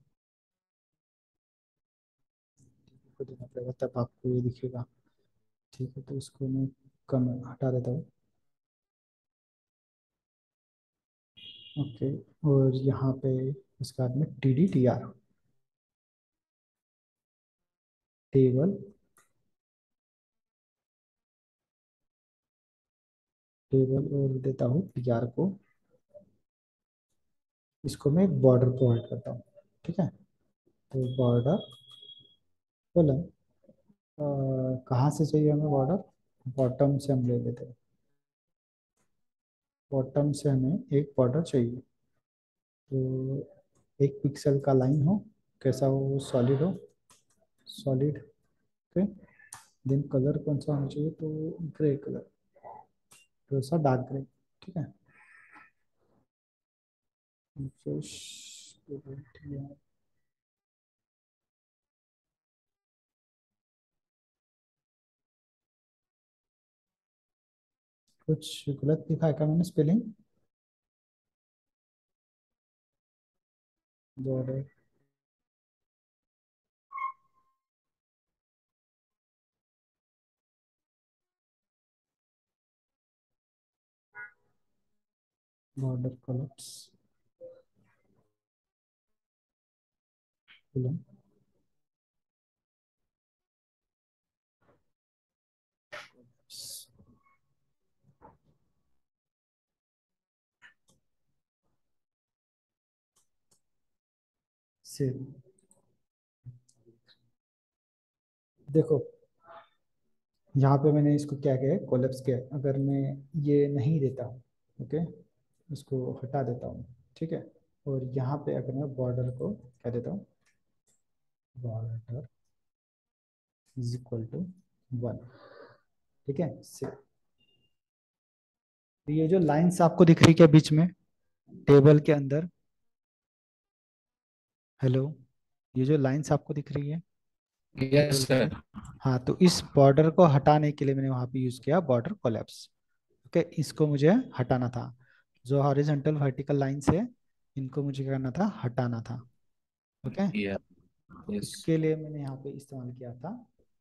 को देना पड़ेगा, तब आपको ये दिखेगा। ठीक है, तो इसको मैं कम हटा देता हूँ। ओके, और यहाँ पे इसके बाद में T D T R table, table और देता हूँ टी आर को। इसको मैं बॉर्डर प्रोवाइड करता हूँ। ठीक है, तो बॉर्डर बोला कहाँ से चाहिए हमें बॉर्डर? बॉटम से हम ले लेते हैं। बॉटम से हमें एक बॉर्डर चाहिए, तो 1 पिक्सल का लाइन हो, कैसा हो? सॉलिड हो, सॉलिड। ओके, देन कलर कौन सा होना चाहिए? तो ग्रे कलर, थोड़ा सा डार्क ग्रे। ठीक है, फिश कुछ गलत लिखा है क्या मैंने स्पेलिंग? बॉर्डर बॉर्डर कलर्स से। देखो यहाँ पे मैंने इसको क्या किया है, कोलेप्स किया है। अगर मैं ये नहीं देता हूँ, ओके, इसको हटा देता हूँ। ठीक है, और यहाँ पे अगर मैं बॉर्डर को क्या देता हूँ, बॉर्डर इज इक्वल टू 1। ठीक है, से तो ये जो लाइंस आपको दिख रही है क्या बीच में टेबल के अंदर? हेलो, ये जो लाइंस आपको दिख रही है यस टेबल के सर। अंदर, हाँ, तो इस बॉर्डर को हटाने के लिए मैंने वहां पे यूज किया बॉर्डर कोलैप्स। ओके, इसको मुझे हटाना था। जो हॉरिजॉन्टल वर्टिकल लाइंस है, इनको मुझे क्या करना था, हटाना था। Okay, yes. इसके लिए मैंने यहाँ पे इस्तेमाल किया था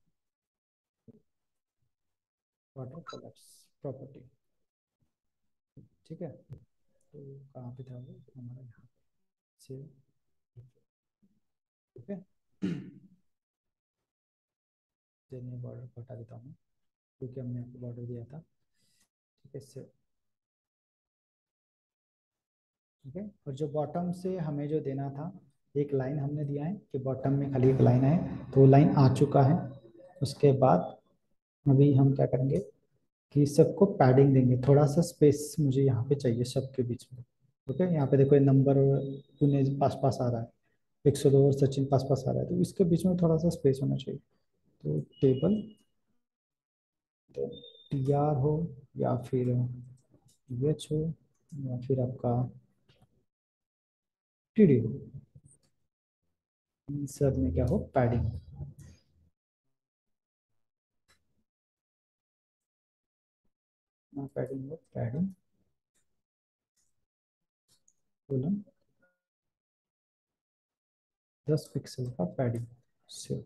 बॉर्डर कोलैप्स प्रॉपर्टी। ठीक है, तो कहाँ पे था वो हमारा, यहाँ से। ठीक है, चलिए बॉर्डर को हटा देता हूँ क्योंकि हमने आपको बॉर्डर दिया था। ठीक है, इससे। ठीक है, और जो बॉटम से हमें जो देना था, एक लाइन हमने दिया है कि बॉटम में खाली एक लाइन है, तो वो लाइन आ चुका है। उसके बाद अभी हम क्या करेंगे कि सबको पैडिंग देंगे, थोड़ा सा स्पेस मुझे यहाँ पे चाहिए सबके बीच में। ओके, यहाँ पे देखो ये नंबर पुणे पास पास आ रहा है, 102 और सचिन पास पास आ रहा है, तो इसके बीच में थोड़ा सा स्पेस होना चाहिए। तो टेबल टी आर हो या फिर एच हो या फिर आपका टी डी हो, इन सब में क्या हो, पैडिंग। पैडिंग हो, पैडिंग कोलन 10 पिक्सल का पैडिंग से।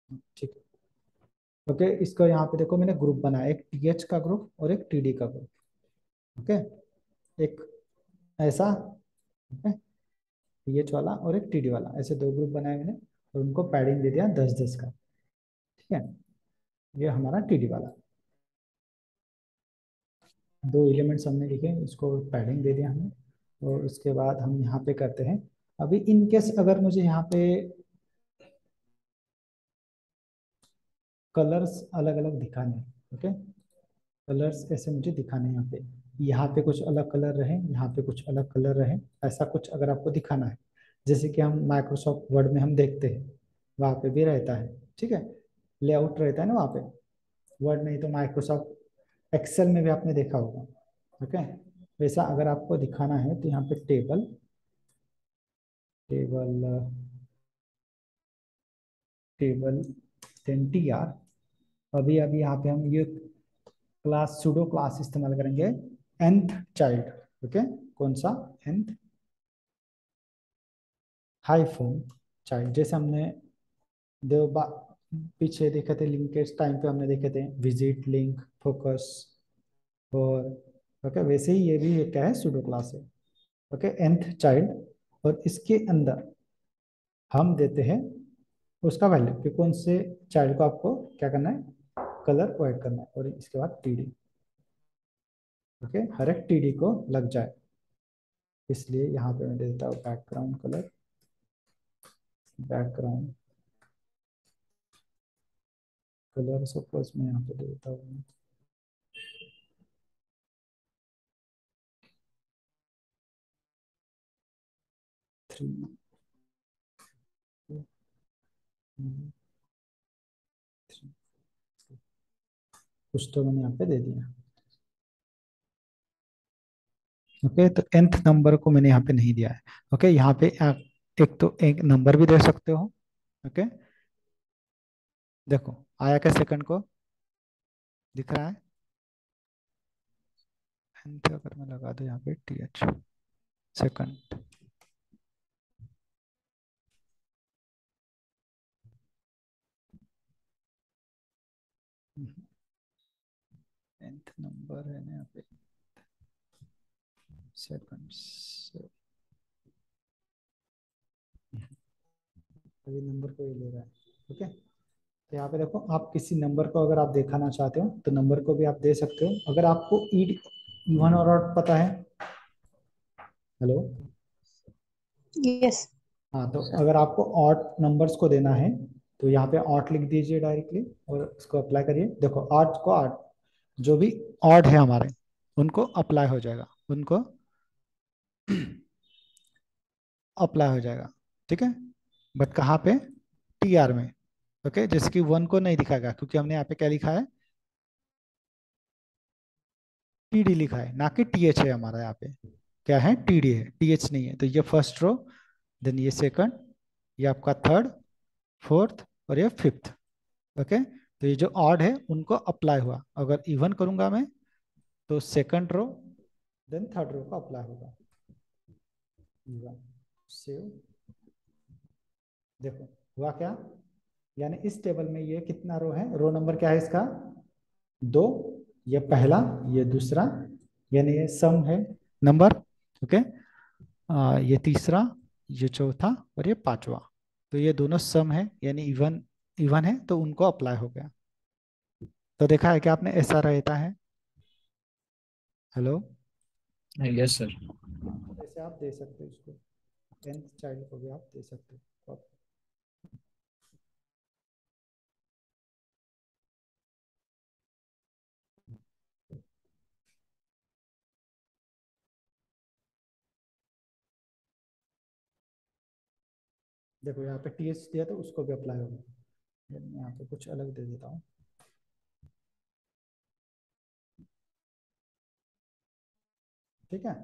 ठीक है। ओके, इसको यहाँ पे देखो मैंने ग्रुप बनाया, एक टीएच का ग्रुप और एक टीडी का ग्रुप। ओके, एक ऐसा, ओके, टीएच वाला और एक टीडी वाला, ऐसे दो ग्रुप बनाए मैंने और उनको पैडिंग दे दिया 10-10 का। ठीक है, ये हमारा टीडी वाला, दो एलिमेंट्स हमने लिखे, इसको पैडिंग दे दिया हमने। और उसके बाद हम यहाँ पे करते हैं, अभी इन केस अगर मुझे यहाँ पे कलर्स अलग अलग दिखाने हैं, ओके, कलर्स ऐसे मुझे दिखाने हैं यहाँ पे कुछ अलग कलर रहे, यहाँ पे कुछ अलग कलर रहे, ऐसा कुछ अगर आपको दिखाना है, जैसे कि हम माइक्रोसॉफ्ट वर्ड में हम देखते हैं, वहाँ पे भी रहता है। ठीक है, लेआउट रहता है ना वहाँ पे, वर्ड नहीं तो माइक्रोसॉफ्ट एक्सेल में भी आपने देखा होगा। ओके, वैसा अगर आपको दिखाना है तो यहाँ पे table table table then T R, अभी अभी यहाँ पे हम ये क्लास सुडो क्लास इस्तेमाल करेंगे, nth चाइल्ड। ओके, कौन सा? nth हाइफन चाइल्ड, जैसे हमने देव पीछे देखे थे, लिंकेज टाइम पे हमने देखे थे विजिट, लिंक, फोकस और ओके, वैसे ही ये भी एक क्या है, सुडो क्लास है। ओके, nth चाइल्ड, और इसके अंदर हम देते हैं उसका वैल्यू कि कौन से चाइल्ड को आपको क्या करना है, कलर प्रोवाइड करना है, और इसके बाद टीडी। ओके, हर एक टीडी को लग जाए, इसलिए यहाँ पे मैं दे देता हूँ background colour, background colour suppose मैं यहाँ पे दे देता हूँ 3, कुछ तो मैंने यहाँ पे दे दिया। ओके, तो nth नंबर को मैंने यहाँ पे नहीं दिया है। ओके, यहाँ पे आप एक तो एक नंबर भी दे सकते हो। ओके, देखो आया क्या सेकंड को, दिख रहा है? nth अगर मैं लगा दूँ यहाँ पे th सेकंड, nth नंबर है ना यहाँ पे, सेकंड, अभी नंबर को ये ले रहा है। ओके, तो यहाँ पे देखो, आप किसी नंबर को अगर आप दिखाना चाहते हो तो नंबर को भी आप दे सकते हो, अगर आपको इवन और ऑड पता है। Hello, Yes. हाँ, तो अगर आपको ऑड नंबर्स को देना है तो यहाँ पे ऑड लिख दीजिए डायरेक्टली और इसको अप्लाई करिए। देखो ऑड को ऑड, जो भी ऑड है हमारे उनको अप्लाई हो जाएगा, उनको अप्लाई हो जाएगा। ठीक है, बट कहाँ पे? टी आर में। ओके, जैसे कि वन को नहीं दिखाएगा क्योंकि हमने यहाँ पे क्या लिखा है, टी डी लिखा है, ना कि टी एच है हमारा यहाँ पे, क्या है, टी डी है, टी एच नहीं है। तो ये फर्स्ट रो, देन ये सेकंड, ये आपका थर्ड, फोर्थ और ये फिफ्थ। ओके, तो ये जो ऑड है उनको अप्लाई हुआ, अगर इवन करूंगा मैं तो second row then third row का अप्लाई होगा। इवन, सेव, देखो हुआ क्या, यानी इस टेबल में ये कितना रो है, रो नंबर क्या है इसका, 2, ये पहला, ये दूसरा, यानी ये सम है नंबर। ओके, ये तीसरा, ये चौथा और ये पांचवा, तो ये दोनों सम है यानी इवन, इवन है तो उनको अप्लाई हो गया। तो देखा है कि आपने, ऐसा रहता है। Hello, yes sir. ऐसे आप दे सकते हो इसको, nth चाइल्ड को भी आप दे सकते हो। देखो यहाँ पे टी एच दिया तो उसको भी अप्लाई होगा, मैं यहाँ पे कुछ अलग दे देता हूँ। ठीक है,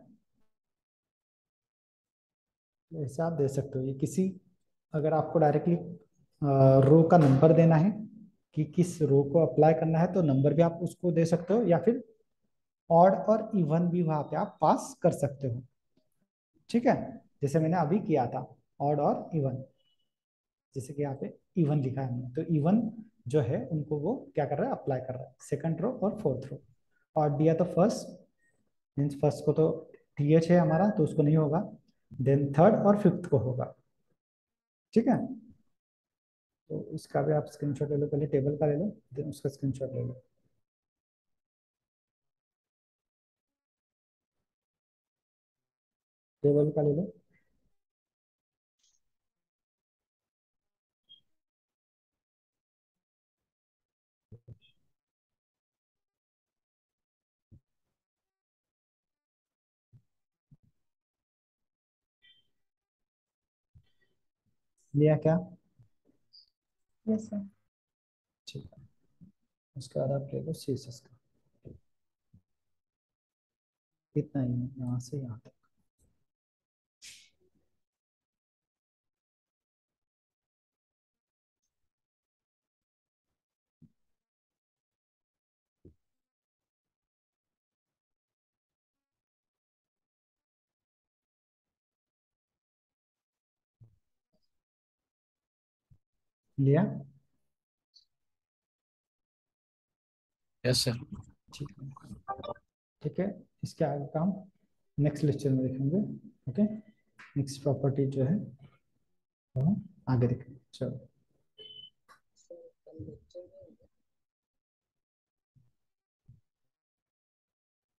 तो ऐसे आप दे सकते हो, ये किसी, अगर आपको डायरेक्टली रो का नंबर देना है कि किस रो को अप्लाई करना है तो नंबर भी आप उसको दे सकते हो, या फिर ऑड और इवन भी वहां पे आप पास कर सकते हो। ठीक है, जैसे मैंने अभी किया था ऑड और इवन, जैसे कि यहाँ पे इवन लिखा है हमने, तो इवन जो है उनको वो क्या कर रहा है, अप्लाई कर रहा है, सेकंड रो और फोर्थ रो। और दिया तो फर्स्ट, मीन्स फर्स्ट को तो TH है हमारा, तो उसको नहीं होगा, देन थर्ड और फिफ्थ को होगा। ठीक है, तो इसका भी आप स्क्रीनशॉट ले लो, पहले टेबल का ले लो, देन उसका स्क्रीनशॉट ले लो। टेबल का ले लो। लिया क्या? Yes sir. ठीक है, उसके बाद आप ले लो CSS का, इतना ही है यहाँ से यहाँ तक। लिया? Yes sir. ठीक है, ठीक है, इसके आगे काम नेक्स्ट लेक्चर में देखेंगे। ओके, नेक्स्ट प्रॉपर्टी जो है वो हम आगे देखेंगे। चलो।